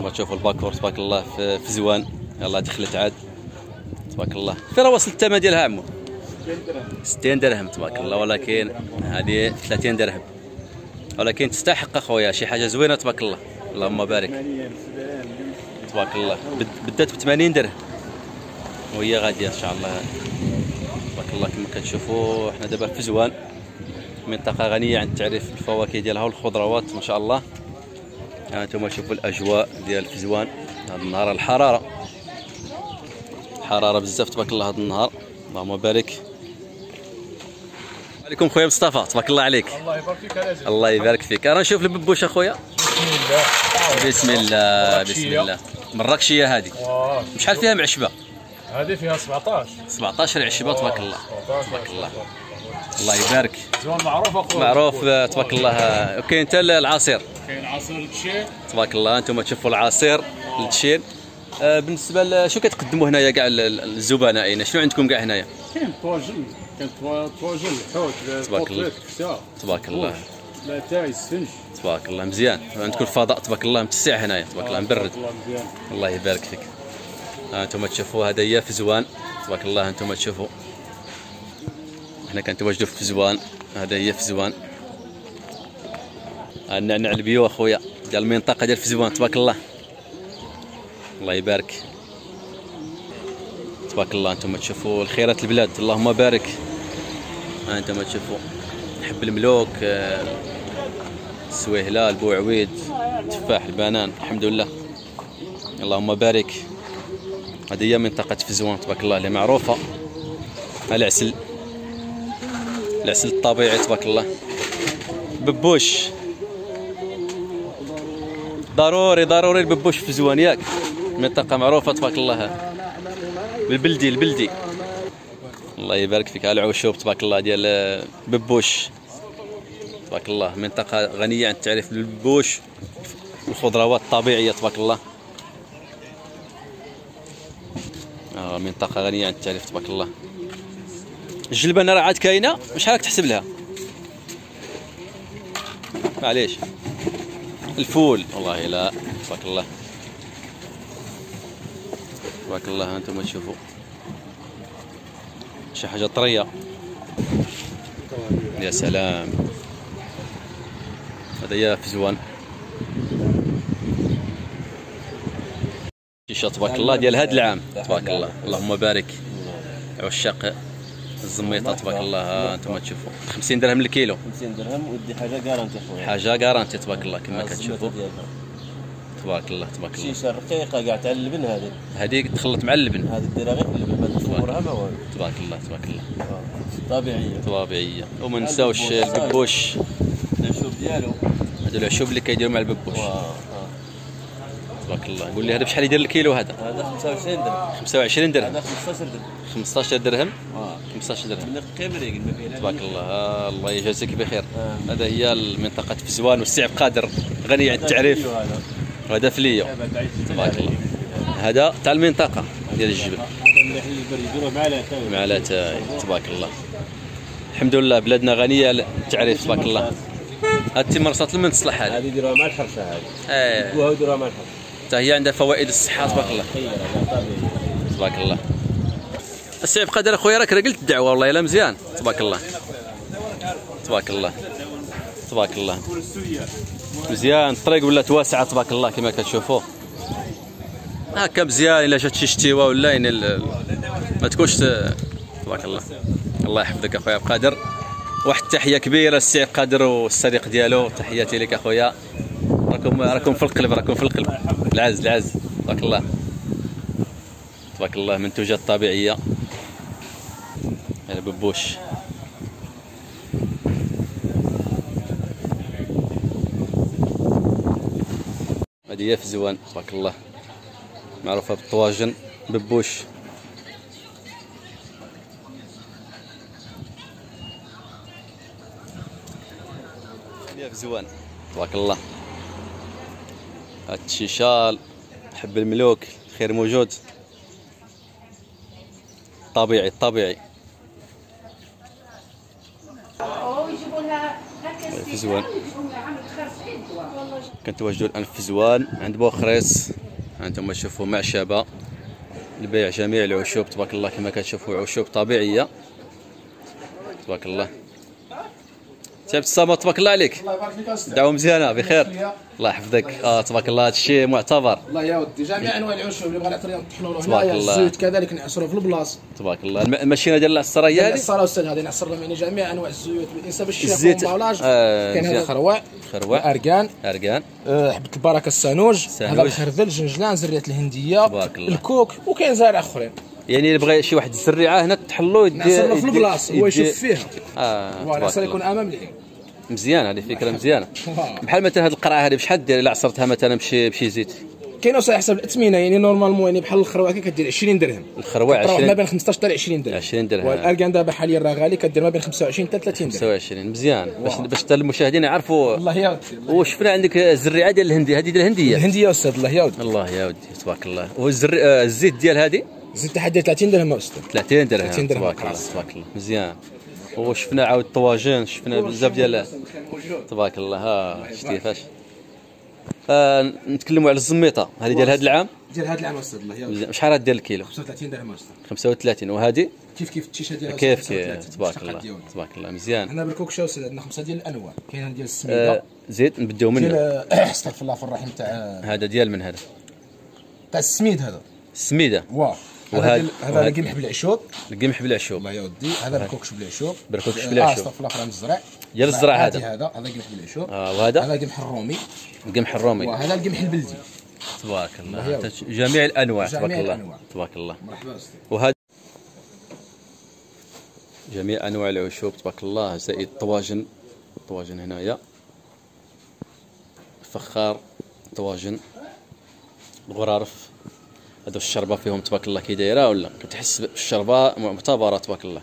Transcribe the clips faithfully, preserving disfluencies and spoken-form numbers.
انتم تشوفوا الباكور تبارك الله في, في زوان. يلا دخلت عاد تبارك الله. فين وصل الثمن ديالها عمو؟ ستين درهم تبارك الله، ولكن هذه ثلاثين درهم، ولكن تستحق اخويا شي حاجه زوينه تبارك الله. اللهم بارك تبارك الله. بدات ب ثمانين درهم وهي غاديه ان شاء الله تبارك الله. كما كتشوفوا حنا دابا في زوان، منطقه غنيه عن التعريف بالفواكه ديالها والخضروات ما شاء الله. ها انتم تشوفوا الاجواء ديال فزوان هذا النهار. الحراره حراره بزاف تبارك الله هذا النهار. اللهم بارك عليكم خويا مصطفى تبارك الله عليك. الله يبارك فيك الاجل. الله يبارك فيك. انا نشوف الببوش اخويا. بسم الله بسم الله بسم الله. مراكشيه هذه. شحال فيها معشبه؟ هذه فيها سبعطاش سبعطاش عشبه تبارك الله. تبارك الله. الله يبارك. زوان معروف اخويا. معروف تبارك الله. وكاين حتى العصير. كاين عصير التشين تبارك الله. انتم تشوفوا العصير التشين. آه بالنسبه لشو كتقدموا هنايا كاع الزبناء؟ اين شنو عندكم كاع هنايا؟ كاين طواجن، كاين طواجن الحوت تبارك الله. تبارك الله. لا السنج تبارك الله مزيان. عندكم الفضاء تبارك الله متسع هنايا تبارك الله مبرد. الله, الله يبارك فيك. ها انتم تشوفوا هذا هي في زوان تبارك الله. انتم تشوفوا حنا كنتواجدوا في زوان. هذا هي في زوان. النعناع البيو اخويا ديال المنطقه ديال في زوان تبارك الله. الله يبارك تبارك الله. انتم تشوفوا الخيرات البلاد اللهم بارك. ها انتم تشوفوا حب الملوك، السويهله، البوعويد، التفاح، البنان، الحمد لله اللهم بارك. هذه هي منطقه فزوان تبارك الله اللي معروفه. العسل العسل الطبيعي تبارك الله. ببوش ضروري ضروري الببوش في زوان ياك. منطقه معروفه تبارك الله بالبلدي البلدي. الله يبارك فيك. على العشوب تبارك الله ديال ببوش تبارك الله. منطقه غنيه عن التعريف بالبوش والخضروات الطبيعيه تبارك الله. آه منطقه غنيه عن التعريف تبارك الله. الجلبانه راه عاد كاينه. شحال راك تحسب لها؟ معليش. الفول والله لا تبارك الله. تبارك الله. انتم تشوفوا شي حاجه طريه. يا سلام. هذا هي في زوان. شيشه تبارك الله ديال هذا العام تبارك الله. اللهم بارك. عشاق الزميطه تبارك الله. انتم تشوفوا خمسين درهم الكيلو. خمسين درهم ودي حاجه كارانتي خويا. حاجه كارانتي تبارك الله كما كتشوفوا. تبارك الله تبارك الله. شيشه رقيقه كاع تاع اللبن. هذه هذه تخلط مع اللبن. هذه ديرها غير في اللبن ما تفورها ما والو. تبارك الله تبارك الله. طبيعيه طبيعيه. وما نساوش الببوش العشوب ديالو. هذا العشوب اللي كيديروا مع الببوش. تبارك الله. قول لي هذا بشحال يدير الكيلو هذا؟ هذا خمسة وعشرين درهم. خمسة وعشرين درهم. هذا خمسطاش درهم. خمسطاش درهم. اه خمسطاش درهم. من قمري ما فيه. تبارك الله. آه الله يجازيك بخير. آه. هذا هي المنطقه فزوان والسي عبد القادر غني عن التعريف. هذا فليو تبارك الله. هذا تاع المنطقه ديال الجبل. هذا مليح للبرد يديروه مع العتاي. مع العتاي تبارك الله. الحمد لله بلادنا غنيه التعريف تبارك الله. هاد التمرصات لمن تصلح هذه؟ هذه يديروها مع الحرشه. هذه ايه وهو يديروها مع الحرشه. حتى هي عندها فوائد الصحه تبارك الله. تبارك الله. السي عبد القادر اخويا راك قلت الدعوه والله الا مزيان تبارك الله. تبارك الله تبارك الله. مزيان. الطريق ولات واسعه تبارك الله كما كتشوفوا. هكا مزيان. الا جات شي شتيوه ولا ما تكونش تبارك الله. الله يحفظك اخويا عبد القادر. واحد التحيه كبيره للسي عبد القادر والصديق ديالو. تحياتي لك اخويا. راكم راكم في القلب راكم في القلب. العز العز تبارك الله. تبارك الله. منتوجات طبيعيه. هذا ببوش. هذه هي في زوان تبارك الله. معروفه بالطواجن ببوش. هذه في زوان تبارك الله. هاد الشيشال حب الملوك خير موجود. طبيعي الطبيعي. فزوان. كنتواجدوا الان في فزوان عند بوخريص. هانتوما تشوفوا معشبه لبيع جميع العشوب تبارك الله. كما كتشوفوا عشوب طبيعيه تبارك الله. تعبت الصامت تبارك الله عليك. الله يبارك فيك استاذ. دعوه مزيانه بخير. الله يحفظك. اه تبارك الله هذا الشيء معتبر. الله يا ودي جميع انواع العشوب اللي بغى نعطيهم نطحنوا تبارك هنايا الله. الزيت كذلك نعصروه في البلاصه. تبارك الله. الم- الماشينه ديال العصره هي هذه. الصاله استاذ هذه نعصر لهم يعني جميع انواع الزيوت بالانسان باش الزيت، الشيخ والباولاج. آه، كاين هذا مزيان. الخروع خروع، الاركان، اركان، آه، حبه البركه السانوج، سانوج. هذا الخردل جنجلان زريات الهنديه، تبارك الله. الكوك، وكاين زارع اخرين. يعني اللي بغى شي واحد الزريعه هنا تحلو يدي نعصر له في يدي- البلاصه هو يدي- يشوف فيها. اه فوالا تبارك صار يكون الله. امام العين. مزيان هذه فكره مزيانه. واو. بحال مثلا هذه القرعه هذه بشحال دير الا عصرتها مثلا بشي بشي زيت؟ كاين وصاي حسب الاثمنه يعني نورمالمون يعني بحال الخروع كي كدير عشرين درهم. الخروع تروح ما عشرين بين خمسطاش حتى عشرين درهم. عشرين درهم. والاركان دابا حاليا راه غالي كدير ما بين خمسة وعشرين حتى ثلاثين درهم. خمسة وعشرين مزيان باش باش حتى المشاهدين يعرفوا. الله يا ودي. وشفنا عندك الزريعه ديال الهندي هذه ديال الهنديه. الهنديه يا استاذ الله يا ودي. الله يا ودي تبارك الله. والزر آه، الزيت ديال هذه زدت تحدي ثلاثين درهم يا استاذ. ثلاثين درهم. ثلاثين درهم تبارك الله خلاص. تبارك الله مزيان. وشفنا عاود الطواجن شفنا بزاف ديال تبارك الله. ها شتي كيفاش. آه نتكلموا على الزميطه هذه ديال هذا العام. ديال هذا العام استاذ الله يا ودي. مزيان. شحال ديال الكيلو؟ خمسة وثلاثين درهم استاذ. خمسة وثلاثين. وهذه كيف كيف التيشه ديالها كيف خمسة وثلاثين. كيف تبارك الشقة الله ديالها. تبارك الله مزيان. هنا بالكوك شاو استاذ عندنا خمسه ديال الانواع. كاين ديال آه السميده زيت نبداو منه. ديال استغفر الله في الرحيم تاع هذا ديال من هذا؟ تاع السميد هذا. السميده. واه وهذا- هذا ديال- هذا وهذا- القمح بالعشوب. القمح بالعشوب. الله يا ودي. هذا بالكوكش بالعشوب. بالكوكش آه، بالعشوب. استغفر الله في الرحيم الزرع. ديال الزرع عادي هذا. هذا هذا قمح بالعشوب. آه وهذا هذا قمح الرومي. القمح الرومي. وهذا القمح البلدي. تبارك الله الله. يا جميع الانواع جميع تبارك الله. الأنواع. تبارك الله. مرحبا استاذ. وهذا جميع انواع العشوب تبارك الله زائد الطواجن. الطواجن هنايا فخار طواجن الغرارف. هادو الشربه فيهم تبارك الله كي دايره ولا كتحس بالشربه معتبره تبارك الله.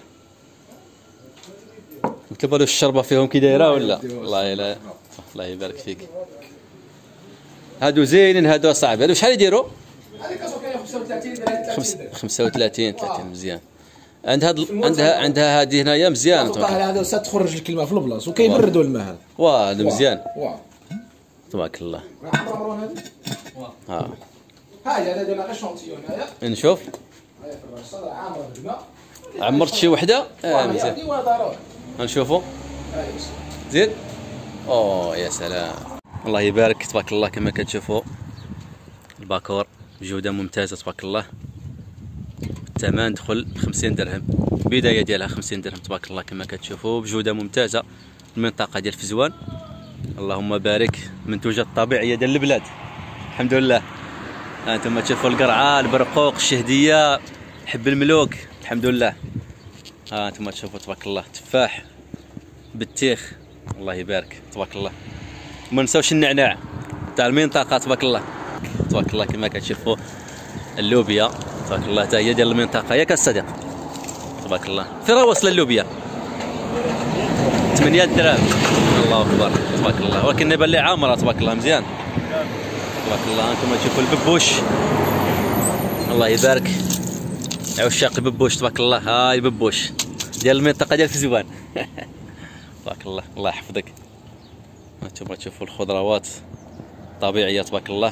مثل بالو الشربه فيهم كي دايره ولا الله يلا الله يبارك فيك. هادو زينين هادو صاحبي. هادو شحال يديروا؟ هذه كاسو كاين خمسة وثلاثين درهم. خمس- خمسة وثلاثين ثلاثين مزيان. عند هاد عندها عندها هذه هنايا مزيان تبارك الله. هذا استاذ تخرج الكلمه في البلاصه وكيبردوا الماء هذا. واه هذا مزيان واه. تبارك الله. عمرون هذه. ها هاي هذا ديال اشونتيون هذا. نشوف. هاي في الرصاده عامره بالماء. عمرت شي وحده اه مزيان. هذه ضروري. نشوفوا هاي زين. اوه يا سلام الله يبارك تبارك الله. كما كتشوفوا الباكور بجوده ممتازه تبارك الله. الثمن دخل خمسين درهم. البدايه ديالها خمسين درهم تبارك الله. كما كتشوفوا بجوده ممتازه. المنطقه ديال فزوان اللهم بارك. منتوجات طبيعيه ديال البلاد الحمد لله. انتم تشوفوا القرعه البرقوق الشهديه حب الملوك الحمد لله. ها انتم تشوفوا تبارك الله تفاح بطيخ الله يبارك تبارك الله. وما نساوش النعناع تاع المنطقه تبارك الله. تبارك الله كما كتشوفوا اللوبيا تبارك الله حتى هي ديال المنطقه ياك الصديق تبارك الله. فين راه واصله اللوبيا؟ ثمانية دراهم. الله اكبر تبارك الله. ولكن يبان لي عامره تبارك الله مزيان تبارك الله. انتم تشوفوا الببوش الله يبارك. عشاق الببوش تبارك الله. هاي الببوش ديال المنطقه ديال فزوان تبارك الله الله يحفظك. انتم تشوفوا الخضروات طبيعيه تبارك الله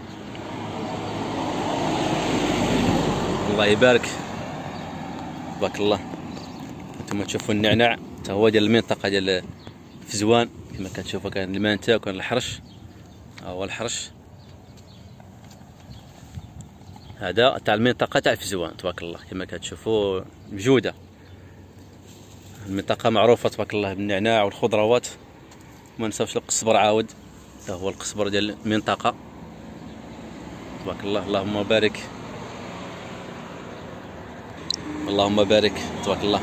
الله يبارك تبارك الله. انتم تشوفوا النعناع حتى هو ديال المنطقه ديال فزوان كما كتشوفوا. كان المانتا وكان الحرش. ها هو الحرش هذا تاع المنطقه تاع فزوان تبارك الله. كما كتشوفوا بجوده. المنطقه معروفه تبارك الله بالنعناع والخضروات. ما نساوش القصبر عاود هذا هو القصبر ديال المنطقه تبارك الله. اللهم بارك اللهم بارك تبارك الله.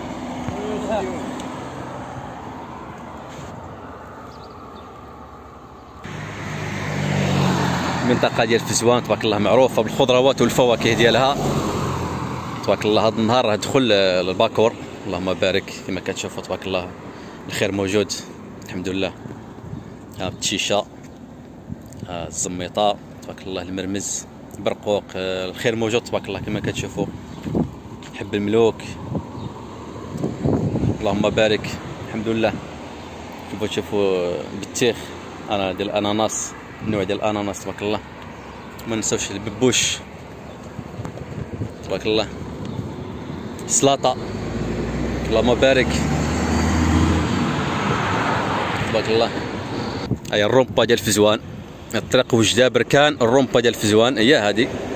المنطقه ديال فزوان تبارك الله معروفه بالخضروات والفواكه ديالها تبارك الله. هذا النهار دخل الباكور اللهم بارك. كما كتشوفوا تبارك الله الخير موجود الحمد لله. ها التشيشه ها الزميطه تبارك الله المرمز برقوق الخير موجود تبارك الله. كما كتشوفوا حب الملوك اللهم بارك الحمد لله. كيف تشوفوا بطيخ انا ديال الاناناس، النوع ديال الاناناس تبارك الله. ما ننساوش الببوش تبارك الله، سلطه اللهم بارك تبارك الله. هيا الرومبا ديال فزوان، الطريق وجده بركان، الرومبا ديال فزوان هي هذه.